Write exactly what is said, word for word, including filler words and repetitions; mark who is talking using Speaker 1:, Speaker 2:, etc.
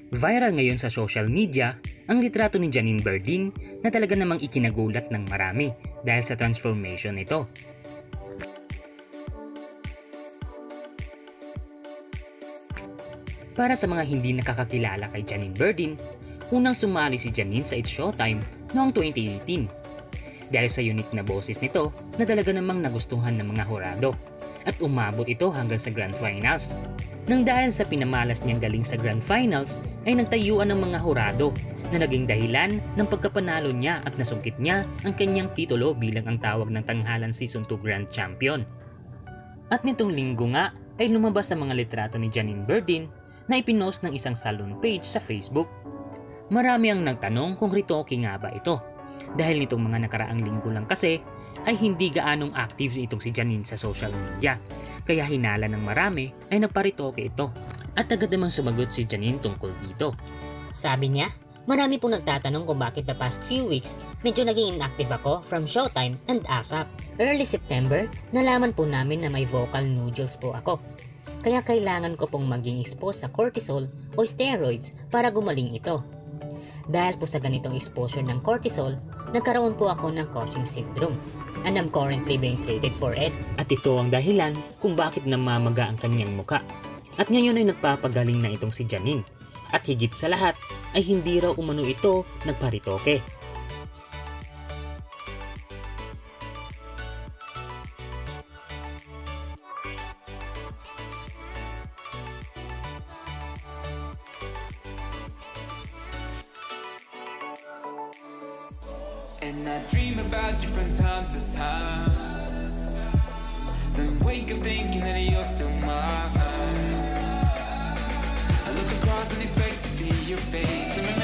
Speaker 1: Viral ngayon sa social media ang litrato ni Janine Berdin na talaga namang ikinagulat ng marami dahil sa transformation nito. Para sa mga hindi nakakakilala kay Janine Berdin, unang sumali si Janine sa It's Showtime noong twenty eighteen. Dahil sa unique na boses nito na talaga namang nagustuhan ng mga hurado at umabot ito hanggang sa Grand Finals. Nang dahil sa pinamalas niyang galing sa Grand Finals ay nagtayuan ng mga hurado na naging dahilan ng pagkapanalo niya at nasungkit niya ang kanyang titulo bilang ang tawag ng tanghalan Season two Grand Champion. At nitong linggo nga ay lumabas ang mga litrato ni Janine Berdin na ipinost ng isang salon page sa Facebook. Marami ang nagtanong kung ritoke nga ba ito. Dahil nitong mga nakaraang linggo lang kasi ay hindi gaanong active itong si Janine sa social media. Kaya hinala ng marami ay nagparitoke ito. At agad namang sumagot si Janine tungkol dito.
Speaker 2: Sabi niya, marami pong nagtatanong kung bakit the past few weeks medyo naging inactive ako from Showtime and ASAP. Early September, nalaman po namin na may vocal nodules po ako. Kaya kailangan ko pong maging exposed sa cortisol o steroids para gumaling ito. Dahil po sa ganitong exposure ng cortisol, nagkaroon po ako ng Cushing syndrome and I'm currently being treated for it.
Speaker 1: At ito ang dahilan kung bakit namamaga ang kanyang muka. At ngayon ay nagpapagaling na itong si Janine. At higit sa lahat ay hindi raw umano ito nagparitoke.
Speaker 3: And I dream about you from time to time. Then wake up thinking that you're still mine. I look across and expect to see your face.